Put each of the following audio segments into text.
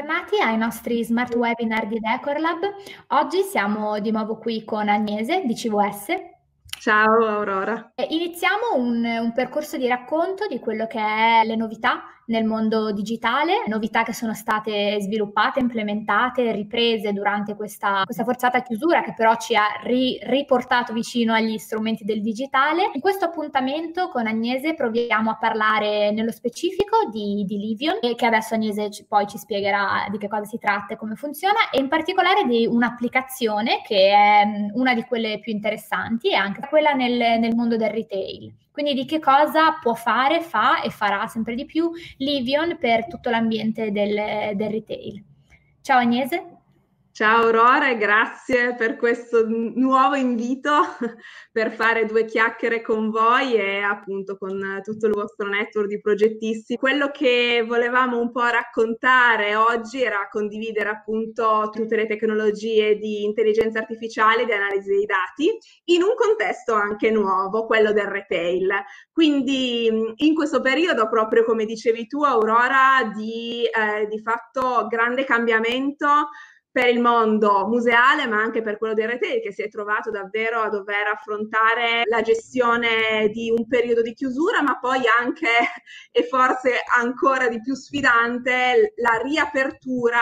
bentornati ai nostri smart webinar di Decorlab. Oggi siamo di nuovo qui con Agnese di CVS. Ciao Aurora. Iniziamo un percorso di racconto di quello che è le novità nel mondo digitale, novità che sono state sviluppate, implementate, riprese durante questa forzata chiusura che però ci ha riportato vicino agli strumenti del digitale. In questo appuntamento con Agnese proviamo a parlare nello specifico di Livion, e che adesso Agnese poi ci spiegherà di che cosa si tratta e come funziona, e in particolare di un'applicazione che è una di quelle più interessanti e anche quella nel mondo del retail. Quindi di che cosa può fare, fa e farà sempre di più Livion per tutto l'ambiente del retail. Ciao Agnese. Ciao Aurora e grazie per questo nuovo invito per fare due chiacchiere con voi e appunto con tutto il vostro network di progettisti. Quello che volevamo un po' raccontare oggi era condividere appunto tutte le tecnologie di intelligenza artificiale, di analisi dei dati, in un contesto anche nuovo, quello del retail. Quindi in questo periodo, proprio come dicevi tu Aurora, di fatto grande cambiamento per il mondo museale, ma anche per quello del retail, che si è trovato davvero a dover affrontare la gestione di un periodo di chiusura, ma poi anche, e forse ancora di più sfidante, la riapertura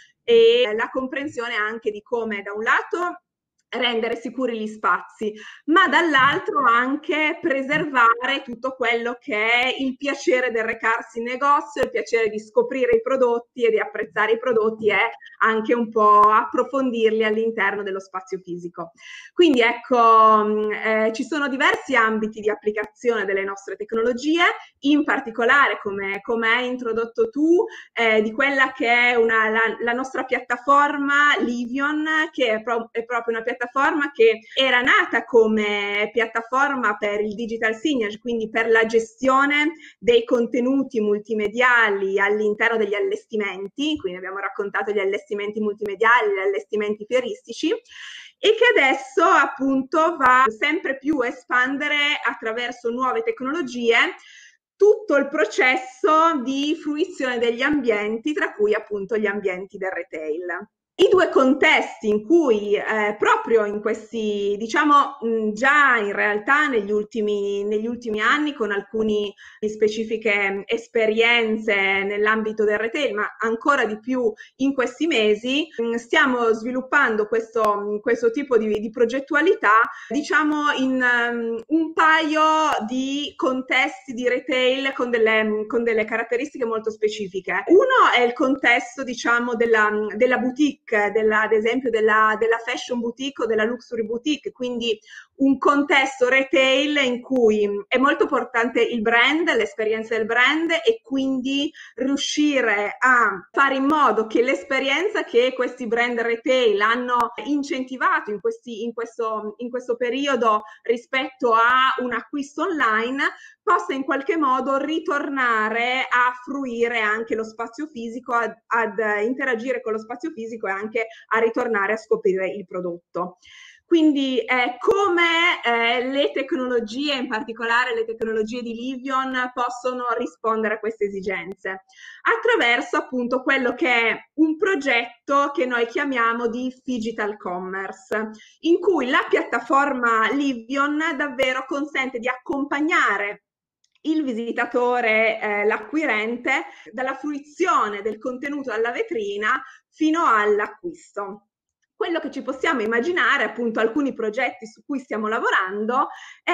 e la comprensione anche di come da un lato rendere sicuri gli spazi, ma dall'altro anche preservare tutto quello che è il piacere del recarsi in negozio, il piacere di scoprire i prodotti e di apprezzare i prodotti e anche un po' approfondirli all'interno dello spazio fisico. Quindi ecco, ci sono diversi ambiti di applicazione delle nostre tecnologie, in particolare come hai introdotto tu, di quella che è la nostra piattaforma Livion, che è proprio una piattaforma che era nata come piattaforma per il digital signage, quindi per la gestione dei contenuti multimediali all'interno degli allestimenti, quindi abbiamo raccontato gli allestimenti multimediali, gli allestimenti fieristici, e che adesso appunto va sempre più a espandere attraverso nuove tecnologie tutto il processo di fruizione degli ambienti, tra cui appunto gli ambienti del retail. I due contesti in cui proprio in questi, diciamo già in realtà negli ultimi anni con alcune specifiche esperienze nell'ambito del retail, ma ancora di più in questi mesi, stiamo sviluppando questo tipo di progettualità, diciamo in un paio di contesti di retail con delle caratteristiche molto specifiche. Uno è il contesto, diciamo, della boutique, ad esempio della fashion boutique o della luxury boutique, quindi un contesto retail in cui è molto importante il brand, l'esperienza del brand, e quindi riuscire a fare in modo che l'esperienza che questi brand retail hanno incentivato in questo periodo rispetto a un acquisto online possa in qualche modo ritornare a fruire anche lo spazio fisico, ad interagire con lo spazio fisico e anche a ritornare a scoprire il prodotto. Quindi come le tecnologie, in particolare le tecnologie di Livion, possono rispondere a queste esigenze? Attraverso appunto quello che è un progetto che noi chiamiamo di Phygital Commerce, in cui la piattaforma Livion davvero consente di accompagnare il visitatore, l'acquirente, dalla fruizione del contenuto dalla vetrina fino all'acquisto. Quello che ci possiamo immaginare, appunto alcuni progetti su cui stiamo lavorando,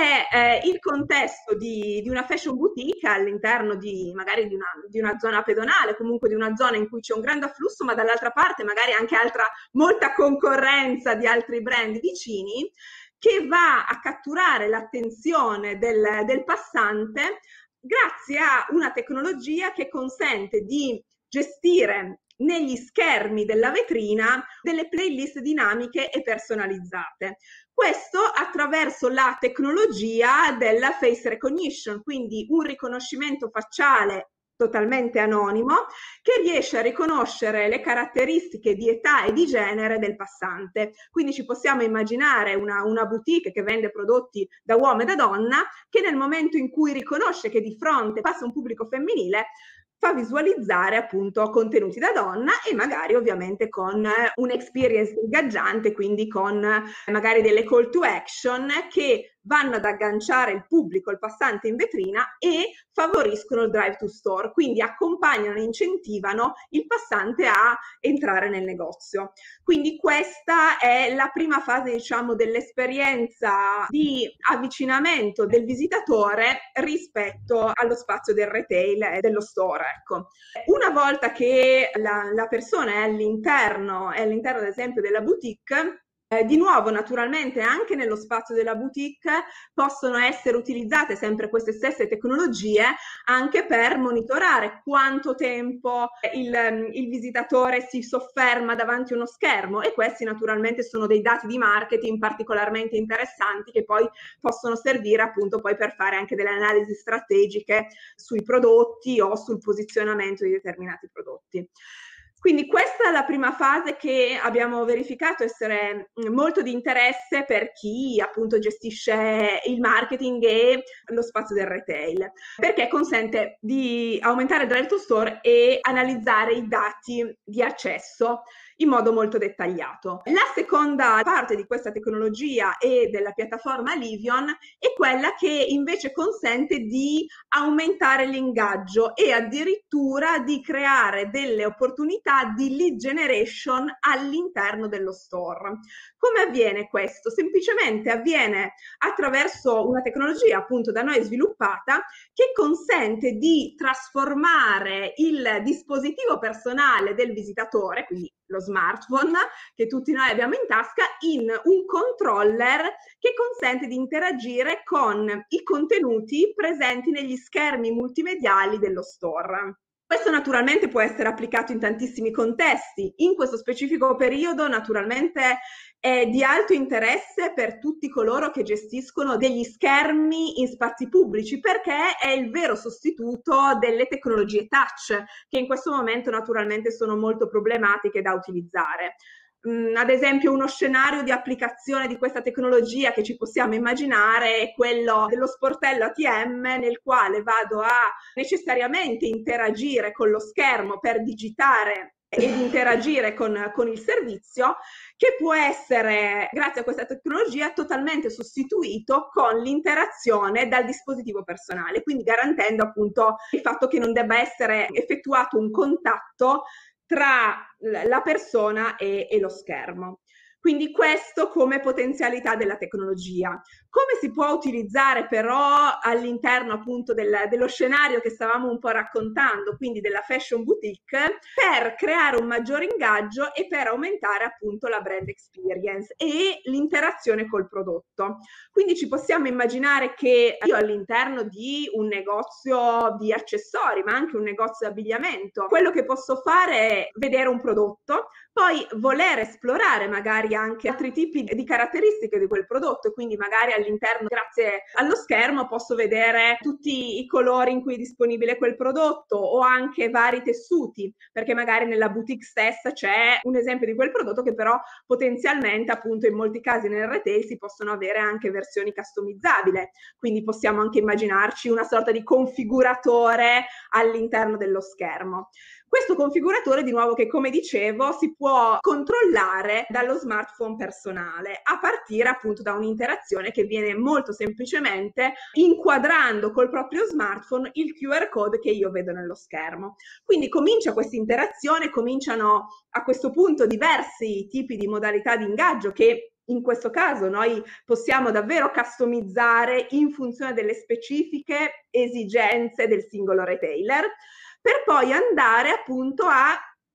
è il contesto di una fashion boutique all'interno magari di una zona pedonale, comunque di una zona in cui c'è un grande afflusso, ma dall'altra parte magari anche molta concorrenza di altri brand vicini, che va a catturare l'attenzione del passante grazie a una tecnologia che consente di gestire negli schermi della vetrina delle playlist dinamiche e personalizzate. Questo attraverso la tecnologia della face recognition, quindi un riconoscimento facciale totalmente anonimo, che riesce a riconoscere le caratteristiche di età e di genere del passante. Quindi ci possiamo immaginare una boutique che vende prodotti da uomo e da donna, che nel momento in cui riconosce che di fronte passa un pubblico femminile, fa visualizzare appunto contenuti da donna e magari ovviamente con un'experience ingaggiante, quindi con magari delle call to action che vanno ad agganciare il pubblico, il passante in vetrina e favoriscono il drive to store, quindi accompagnano e incentivano il passante a entrare nel negozio. Quindi questa è la prima fase, diciamo, dell'esperienza di avvicinamento del visitatore rispetto allo spazio del retail e dello store, ecco. Una volta che la persona è all'interno ad esempio della boutique, di nuovo, naturalmente, anche nello spazio della boutique possono essere utilizzate sempre queste stesse tecnologie anche per monitorare quanto tempo il visitatore si sofferma davanti a uno schermo, e questi naturalmente sono dei dati di marketing particolarmente interessanti che poi possono servire appunto poi per fare anche delle analisi strategiche sui prodotti o sul posizionamento di determinati prodotti. Quindi questa è la prima fase che abbiamo verificato essere molto di interesse per chi appunto gestisce il marketing e lo spazio del retail, perché consente di aumentare il drive to store e analizzare i dati di accesso in modo molto dettagliato. La seconda parte di questa tecnologia e della piattaforma Livion è quella che invece consente di aumentare l'ingaggio e addirittura di creare delle opportunità di lead generation all'interno dello store. Come avviene questo? Semplicemente avviene attraverso una tecnologia appunto da noi sviluppata che consente di trasformare il dispositivo personale del visitatore, quindi lo smartphone che tutti noi abbiamo in tasca, in un controller che consente di interagire con i contenuti presenti negli schermi multimediali dello store. Questo naturalmente può essere applicato in tantissimi contesti. In questo specifico periodo naturalmente è di alto interesse per tutti coloro che gestiscono degli schermi in spazi pubblici, perché è il vero sostituto delle tecnologie touch, che in questo momento naturalmente sono molto problematiche da utilizzare. Ad esempio, uno scenario di applicazione di questa tecnologia che ci possiamo immaginare è quello dello sportello ATM, nel quale vado a necessariamente interagire con lo schermo per digitare ed interagire con il servizio, che può essere, grazie a questa tecnologia, totalmente sostituito con l'interazione dal dispositivo personale, quindi garantendo appunto il fatto che non debba essere effettuato un contatto tra la persona e lo schermo. Quindi questo come potenzialità della tecnologia. Come si può utilizzare però all'interno appunto dello scenario che stavamo un po' raccontando, quindi della fashion boutique, per creare un maggiore ingaggio e per aumentare appunto la brand experience e l'interazione col prodotto. Quindi ci possiamo immaginare che io all'interno di un negozio di accessori, ma anche un negozio di abbigliamento, quello che posso fare è vedere un prodotto, poi voler esplorare magari anche altri tipi di caratteristiche di quel prodotto, quindi magari all'interno, grazie allo schermo, posso vedere tutti i colori in cui è disponibile quel prodotto o anche vari tessuti, perché magari nella boutique stessa c'è un esempio di quel prodotto che però potenzialmente appunto in molti casi nel retail si possono avere anche versioni customizzabili, quindi possiamo anche immaginarci una sorta di configuratore all'interno dello schermo. Questo configuratore, di nuovo, che come dicevo si può controllare dallo smartphone personale a partire appunto da un'interazione che viene molto semplicemente inquadrando col proprio smartphone il QR code che io vedo nello schermo. Quindi comincia questa interazione, cominciano a questo punto diversi tipi di modalità di ingaggio che in questo caso noi possiamo davvero customizzare in funzione delle specifiche esigenze del singolo retailer, per poi andare appunto a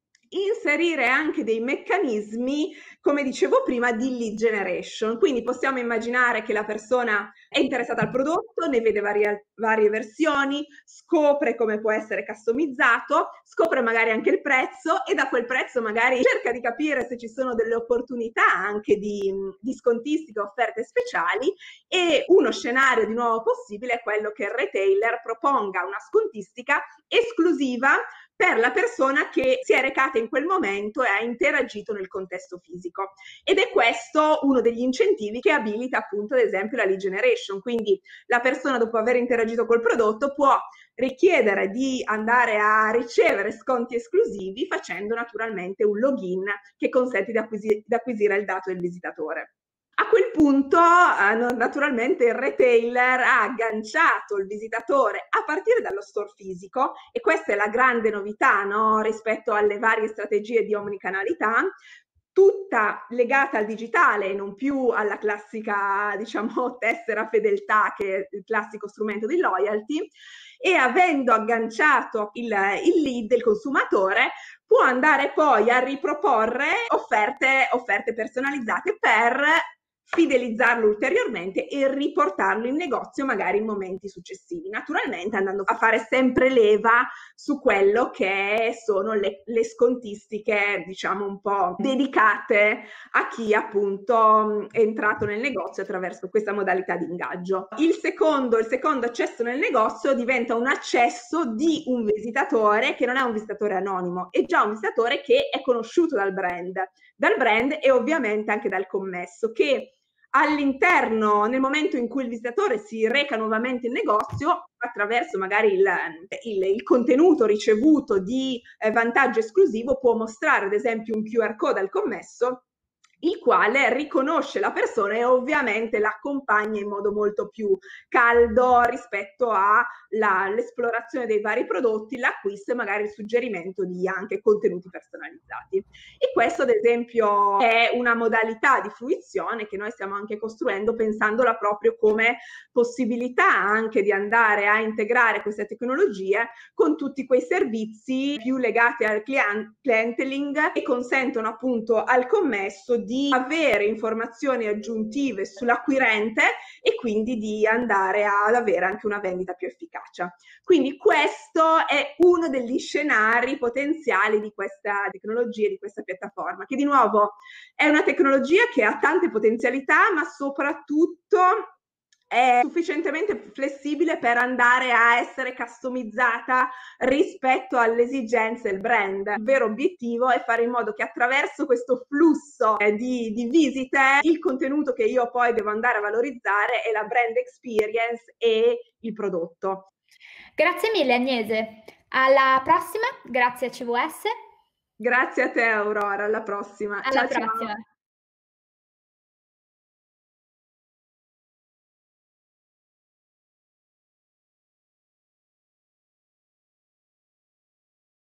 inserire anche dei meccanismi, come dicevo prima, di lead generation. Quindi possiamo immaginare che la persona è interessata al prodotto, ne vede varie versioni, scopre come può essere customizzato, scopre magari anche il prezzo e da quel prezzo magari cerca di capire se ci sono delle opportunità anche di scontistica, offerte speciali, e uno scenario di nuovo possibile è quello che il retailer proponga una scontistica esclusiva per la persona che si è recata in quel momento e ha interagito nel contesto fisico. Ed è questo uno degli incentivi che abilita appunto ad esempio la lead generation, quindi la persona dopo aver interagito col prodotto può richiedere di andare a ricevere sconti esclusivi facendo naturalmente un login che consente di acquisire il dato del visitatore. A quel punto, naturalmente, il retailer ha agganciato il visitatore a partire dallo store fisico, e questa è la grande novità, no? Rispetto alle varie strategie di omnicanalità, tutta legata al digitale e non più alla classica, diciamo, tessera fedeltà che è il classico strumento di loyalty, e avendo agganciato il lead, il consumatore, può andare poi a riproporre offerte personalizzate per fidelizzarlo ulteriormente e riportarlo in negozio magari in momenti successivi, naturalmente andando a fare sempre leva su quello che sono le scontistiche, diciamo un po' dedicate a chi appunto è entrato nel negozio attraverso questa modalità di ingaggio. Il secondo accesso nel negozio diventa un accesso di un visitatore che non è un visitatore anonimo, è già un visitatore che è conosciuto dal brand e ovviamente anche dal commesso, che all'interno, nel momento in cui il visitatore si reca nuovamente in negozio, attraverso magari il contenuto ricevuto di vantaggio esclusivo, può mostrare ad esempio un QR code al commesso, il quale riconosce la persona e ovviamente l'accompagna in modo molto più caldo rispetto all'esplorazione dei vari prodotti, l'acquisto e magari il suggerimento di anche contenuti personalizzati. E questo ad esempio è una modalità di fruizione che noi stiamo anche costruendo, pensandola proprio come possibilità anche di andare a integrare queste tecnologie con tutti quei servizi più legati al clienteling che consentono appunto al commesso di avere informazioni aggiuntive sull'acquirente e quindi di andare ad avere anche una vendita più efficace. Quindi questo è uno degli scenari potenziali di questa tecnologia, di questa piattaforma, che di nuovo è una tecnologia che ha tante potenzialità, ma soprattutto è sufficientemente flessibile per andare a essere customizzata rispetto alle esigenze del brand. Il vero obiettivo è fare in modo che attraverso questo flusso di visite il contenuto che io poi devo andare a valorizzare è la brand experience e il prodotto. Grazie mille Agnese, alla prossima, grazie a CVS. Grazie a te Aurora, alla prossima. Alla Ciao prossima. ciao.